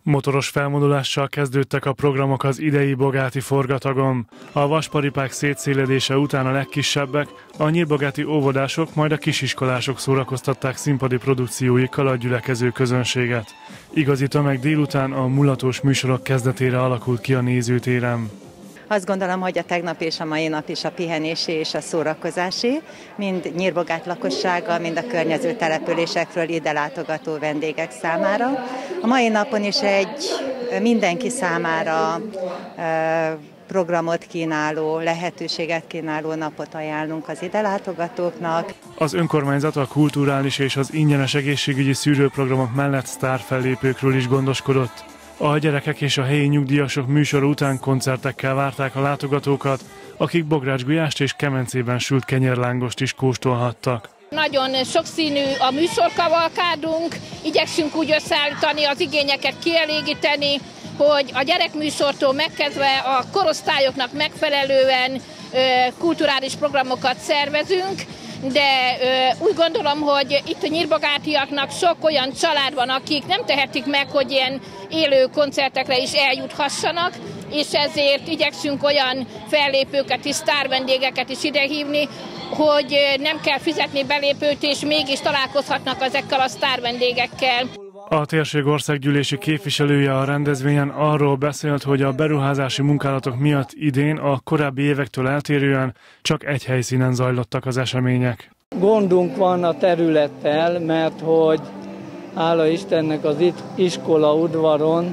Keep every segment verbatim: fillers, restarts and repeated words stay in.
Motoros felvonulással kezdődtek a programok az idei Bogáti forgatagon. A vasparipák szétszéledése után a legkisebbek, a nyírbogáti óvodások, majd a kisiskolások szórakoztatták színpadi produkcióikkal a gyülekező közönséget. Igazi tömeg délután a mulatós műsorok kezdetére alakult ki a nézőtéren. Azt gondolom, hogy a tegnap és a mai nap is a pihenésé és a szórakozásé, mind Nyírbogát lakossága, mind a környező településekről ide látogató vendégek számára. A mai napon is egy mindenki számára programot kínáló, lehetőséget kínáló napot ajánlunk az ide látogatóknak. Az önkormányzat a kulturális és az ingyenes egészségügyi szűrőprogramok mellett sztárfellépőkről is gondoskodott. A gyerekek és a helyi nyugdíjasok műsora után koncertekkel várták a látogatókat, akik bográcsgulyást és kemencében sült kenyérlángost is kóstolhattak. Nagyon sokszínű a műsorkavalkádunk, igyekszünk úgy összeállítani, az igényeket kielégíteni, hogy a gyerekműsortól megkezdve a korosztályoknak megfelelően kulturális programokat szervezünk, de ö, úgy gondolom, hogy itt a nyírbogátiaknak sok olyan család van, akik nem tehetik meg, hogy ilyen élő koncertekre is eljuthassanak, és ezért igyekszünk olyan fellépőket és sztárvendégeket is idehívni, hogy nem kell fizetni belépőt, és mégis találkozhatnak ezekkel a sztárvendégekkel. A térség országgyűlési képviselője a rendezvényen arról beszélt, hogy a beruházási munkálatok miatt idén a korábbi évektől eltérően csak egy helyszínen zajlottak az események. Gondunk van a területtel, mert hogy hála Istennek az iskola udvaron,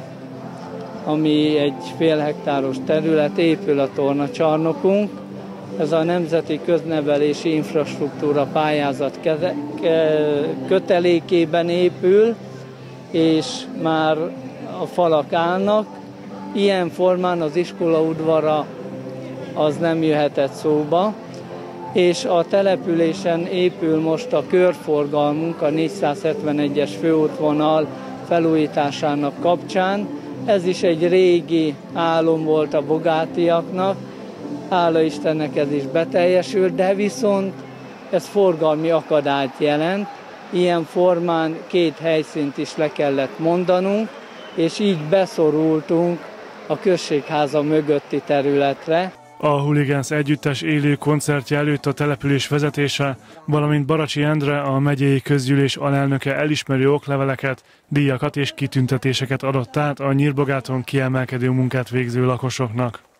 ami egy fél hektáros terület, épül a tornacsarnokunk. Ez a Nemzeti Köznevelési Infrastruktúra pályázat kötelékében épül, és már a falak állnak. Ilyen formán az iskola udvara az nem jöhetett szóba, és a településen épül most a körforgalmunk a négyszázhetvenegyes főútvonal felújításának kapcsán. Ez is egy régi álom volt a bogátiaknak, hála Istennek ez is beteljesült, de viszont ez forgalmi akadályt jelent. Ilyen formán két helyszínt is le kellett mondanunk, és így beszorultunk a községháza mögötti területre. A Hooligans együttes élő koncertje előtt a település vezetése, valamint Baracsi Endre, a megyei közgyűlés alelnöke elismerő okleveleket, díjakat és kitüntetéseket adott át a Nyírbogáton kiemelkedő munkát végző lakosoknak.